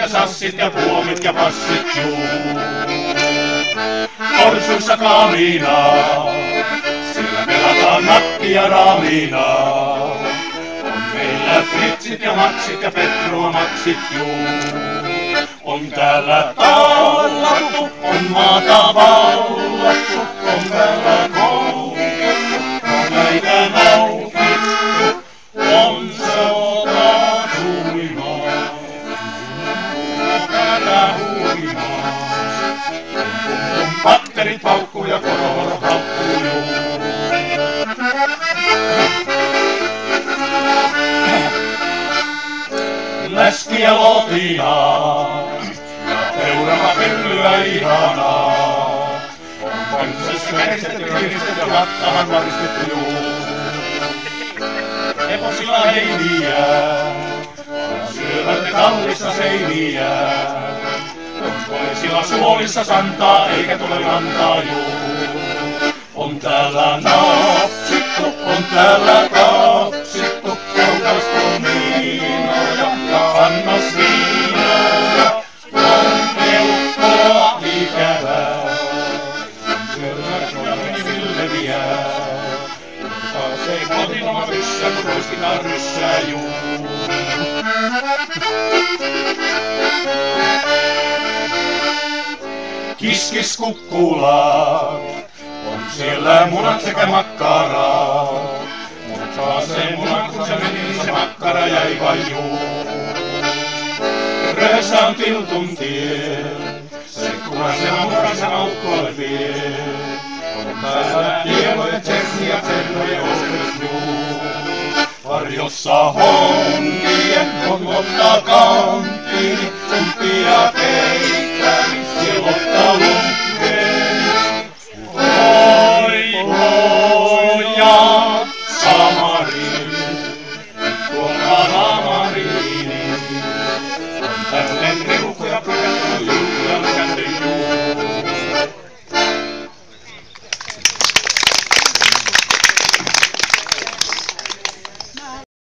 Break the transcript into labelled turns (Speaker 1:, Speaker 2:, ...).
Speaker 1: sassit ja puomit ja passit juu. Korsuissa kaamiinaa, siellä pelataan nappia raamiinaa. On meillä fritsit ja matsit ja petromaksit juu. On täällä tallattu, on maata vallattu, on täällä koukettu, on näitä naukittu, on sotaa huimaa, täällä huimaa. Patterit paukkuu ja kororo haukkuu juu. Läski ja lotinaa, ja peurama pyllyä ihanaa. On pönssössä käristetty, kiristetty ja mattahan varistettu juu. Heposilla heiniä, syövät ne kallissa seiniä. Toisilla suolissa santaa, eikä tule rantaa juu. On täällä napsittu, on täällä tapsittu, kaukastu miinoja ja annos viinoja. On peukkoa ikävää, syödään leviä. Pääsee kotimaa ryssä, kun roiskitaan ryssää juu. Kiskis kukkulat, on siellä munat sekä makkaraa. Mutta se munat kun se meni, niin se makkara jäi vain juu. Röössä on tiltun tie, se kuvasen murasen aukkoon vie. On täällä hieloja, tserniä, tsernoja, ostres juu. Varjossa honkien, on ottaa kanttiini, tumpia keittäni, silottaa lunkkeeni. Oi, pojat, Samariin, tuolta Hamariini, on tällen